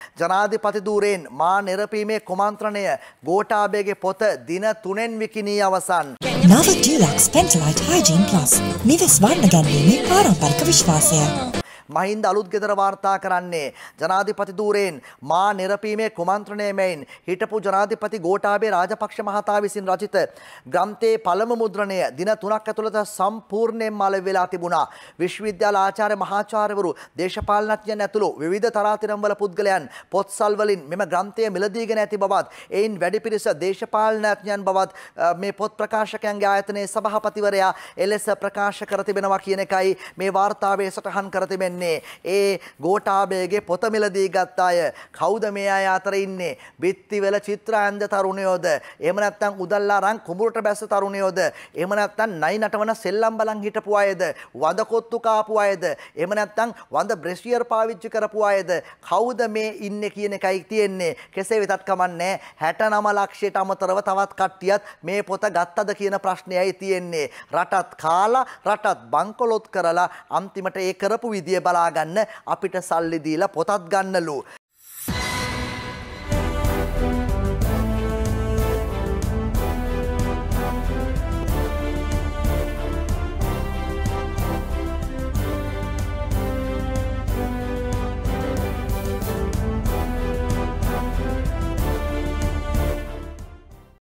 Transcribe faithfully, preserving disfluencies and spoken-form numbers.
ජනාධිපති ධූරයෙන් මා නිරපීමේ කුමන්ත්‍රණය ගෝඨාභයගේ පොත දින තුනෙන් විකිණී අවසන්. නව ඩිලක්ස් පෙන්ටලයිට් හයිජීන් ප්ලස් නිවෙස් වර්ණ ගැන්වීමේ පාරම්පරික විශ්වාසය. මහින්ද අලුත් ගෙදර වාර්තා කරන්නේ ජනාධිපති ධූරයෙන් මා නිරපීමේ කුමන්ත්‍රණය මෙයින් හිටපු ජනාධිපති ගෝඨාභය රාජපක්ෂ මහතා විසින් රචිත ග්‍රන්ථයේ පළමු මුද්‍රණය දින තුනක් ඇතුළත සම්පූර්ණයෙන්ම අලෙවි වෙලා තිබුණා. විශ්වවිද්‍යාල ආචාර්ය මහාචාර්යවරු දේශපාලනඥයන් ඇතුළු විවිධ තරාතිරම්වල පුද්ගලයන් පොත්සල් වලින් මෙම ග්‍රන්ථය මිලදීගෙන ඇති බවත් එයින් වැඩි පිරිස දේශපාලනඥයන් බවත් මේ පොත් ප්‍රකාශකයන්ගේ ආයතනයේ සභාපතිවරයා එලෙස ප්‍රකාශ කර තිබෙනවා කියන එකයි මේ වාර්තාවේ සටහන් කර තිබෙන්නේ. ඒ ගෝඨාභයගේ පොත මිලදී ගත්ත අය කවුද මේ අය අතර ඉන්නේ? බිත්තිවල චිත්‍ර ඇඳ තරුණයෝද? එහෙම නැත්නම් උදල්ලා රන් කුඹුරට බැස්ස තරුණයෝද? එහෙම නැත්නම් නයි නටවන සෙල්ලම් බලන් හිටපු අයද? වද කොත්තු කාපු අයද? එහෙම නැත්නම් වද බ්‍රෙෂියර් පාවිච්චි කරපු අයද? කවුද මේ ඉන්නේ කියන එකයි තියෙන්නේ. කෙසේ වෙතත් කමන්නේ හැට නව ලක්ෂයට අමතරව තවත් කට්ටියත් මේ පොත ගත්තද කියන ප්‍රශ්නයයි තියෙන්නේ. රටත් කාලා රටත් බංකොලොත් කරලා අන්තිමට ඒ කරපු විදිය බලා ගන්න අපිට සල්ලි දීලා පොතත් ගන්නලු.